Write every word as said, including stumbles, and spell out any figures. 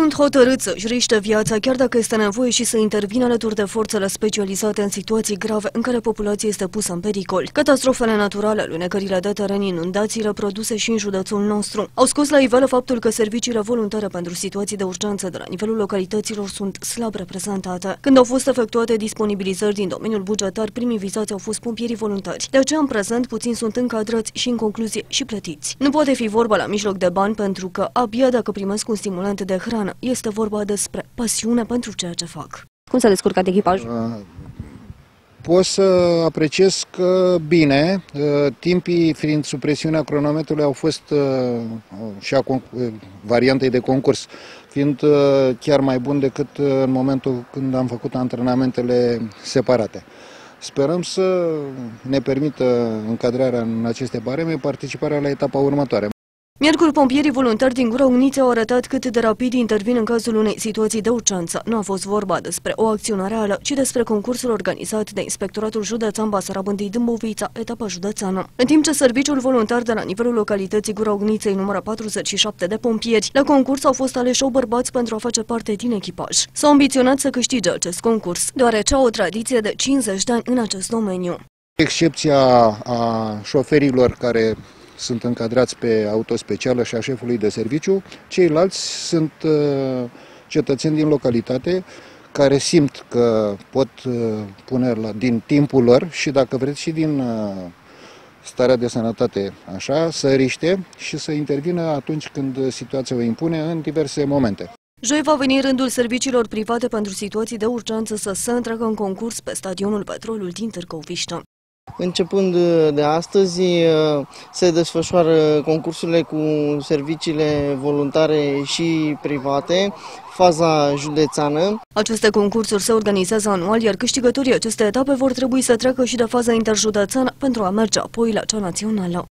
Sunt hotărât să-și riște viața, chiar dacă este nevoie și să intervină alături de forțele specializate în situații grave în care populația este pusă în pericol. Catastrofele naturale, alunecările de teren, inundațiile produse și în județul nostru au scos la iveală faptul că serviciile voluntare pentru situații de urgență de la nivelul localităților sunt slab reprezentate. Când au fost efectuate disponibilizări din domeniul bugetar, primii vizați au fost pompierii voluntari. De aceea, în prezent, puțini sunt încadrați și, în concluzie, și plătiți. Nu poate fi vorba la mijloc de bani, pentru că abia dacă primesc un stimulant de hrană, este vorba despre pasiune pentru ceea ce fac. Cum s-a descurcat echipajul? Pot să apreciez că bine, timpii fiind sub presiunea cronometrului au fost și a variantei de concurs fiind chiar mai bun decât în momentul când am făcut antrenamentele separate. Sperăm să ne permită încadrarea în aceste bareme, participarea la etapa următoare. Miercuri, pompierii voluntari din Gura Ungniței au arătat cât de rapid intervin în cazul unei situații de urgență. Nu a fost vorba despre o acțiune reală, ci despre concursul organizat de Inspectoratul Județean Basarab I Dâmbovița, etapa județeană. În timp ce serviciul voluntar de la nivelul localității Gura Ungniței numără patruzeci și șapte de pompieri, la concurs au fost aleși opt bărbați pentru a face parte din echipaj. S-au ambiționat să câștige acest concurs, deoarece au o tradiție de cincizeci de ani în acest domeniu. Excepția a șoferilor care sunt încadrați pe auto specială și a șefului de serviciu, ceilalți sunt uh, cetățeni din localitate care simt că pot uh, pune la, din timpul lor și, dacă vreți, și din uh, starea de sănătate, așa, să riște și să intervină atunci când situația o impune în diverse momente. Joi va veni rândul serviciilor private pentru situații de urgență să se întreagă în concurs pe stadionul Petrolul din Târgoviște. Începând de astăzi se desfășoară concursurile cu serviciile voluntare și private, faza județeană. Aceste concursuri se organizează anual, iar câștigătorii acestei etape vor trebui să treacă și de faza interjudețeană pentru a merge apoi la cea națională.